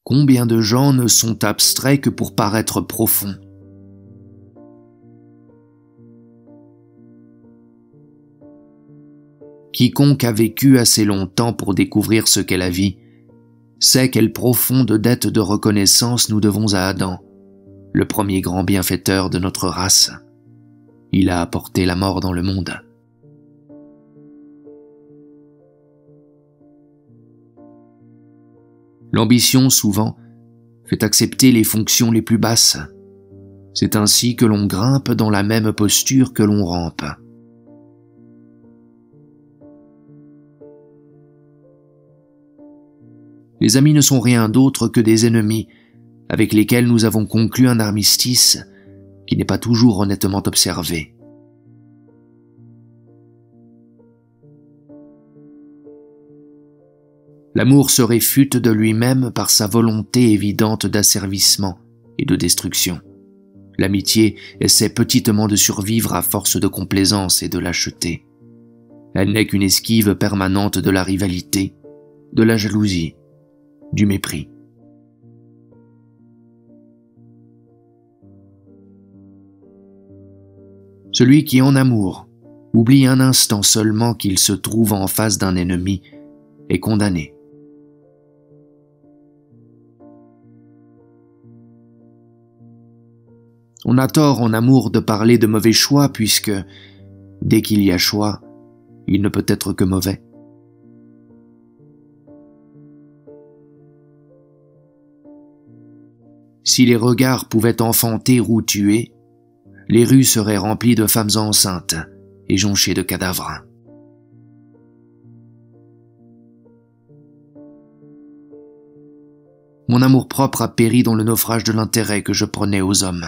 Combien de gens ne sont abstraits que pour paraître profonds? Quiconque a vécu assez longtemps pour découvrir ce qu'est la vie sait quelle profonde dette de reconnaissance nous devons à Adam, le premier grand bienfaiteur de notre race. Il a apporté la mort dans le monde. L'ambition, souvent, fait accepter les fonctions les plus basses. C'est ainsi que l'on grimpe dans la même posture que l'on rampe. Les amis ne sont rien d'autre que des ennemis avec lesquels nous avons conclu un armistice qui n'est pas toujours honnêtement observé. L'amour se réfute de lui-même par sa volonté évidente d'asservissement et de destruction. L'amitié essaie petitement de survivre à force de complaisance et de lâcheté. Elle n'est qu'une esquive permanente de la rivalité, de la jalousie, du mépris. Celui qui, en amour, oublie un instant seulement qu'il se trouve en face d'un ennemi est condamné. On a tort en amour de parler de mauvais choix puisque, dès qu'il y a choix, il ne peut être que mauvais. Si les regards pouvaient enfanter ou tuer, les rues seraient remplies de femmes enceintes et jonchées de cadavres. Mon amour-propre a péri dans le naufrage de l'intérêt que je prenais aux hommes.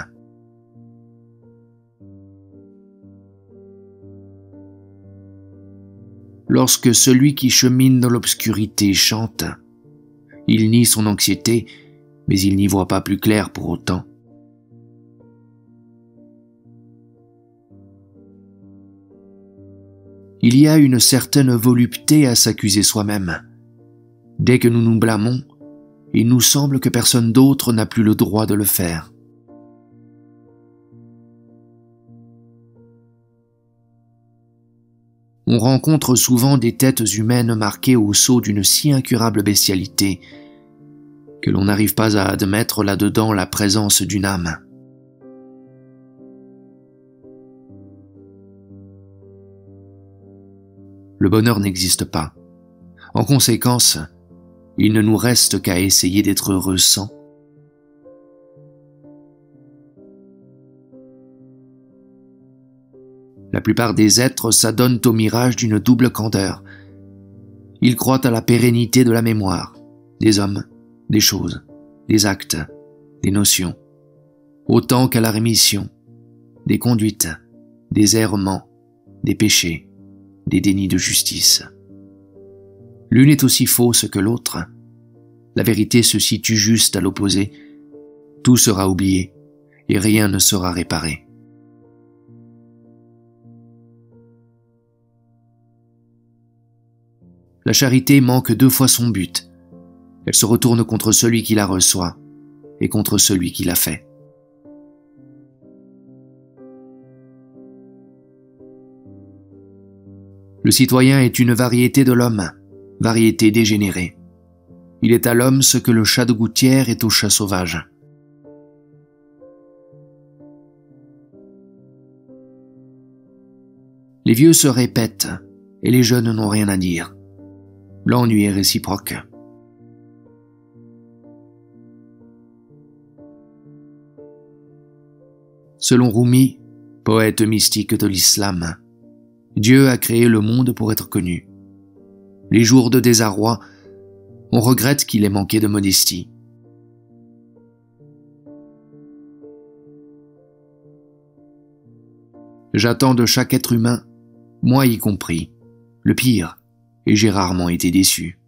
Lorsque celui qui chemine dans l'obscurité chante, il nie son anxiété, mais il n'y voit pas plus clair pour autant. Il y a une certaine volupté à s'accuser soi-même. Dès que nous nous blâmons, il nous semble que personne d'autre n'a plus le droit de le faire. On rencontre souvent des têtes humaines marquées au sceau d'une si incurable bestialité que l'on n'arrive pas à admettre là-dedans la présence d'une âme. Le bonheur n'existe pas. En conséquence, il ne nous reste qu'à essayer d'être heureux sans. La plupart des êtres s'adonnent au mirage d'une double candeur. Ils croient à la pérennité de la mémoire, des hommes, des choses, des actes, des notions, autant qu'à la rémission, des conduites, des errements, des péchés, des dénis de justice. L'une est aussi fausse que l'autre. La vérité se situe juste à l'opposé. Tout sera oublié et rien ne sera réparé. La charité manque 2 fois son but. Elle se retourne contre celui qui la reçoit et contre celui qui la fait. Le citoyen est une variété de l'homme, variété dégénérée. Il est à l'homme ce que le chat de gouttière est au chat sauvage. Les vieux se répètent et les jeunes n'ont rien à dire. L'ennui est réciproque. Selon Rumi, poète mystique de l'islam, Dieu a créé le monde pour être connu. Les jours de désarroi, on regrette qu'il ait manqué de modestie. J'attends de chaque être humain, moi y compris, le pire, et j'ai rarement été déçu.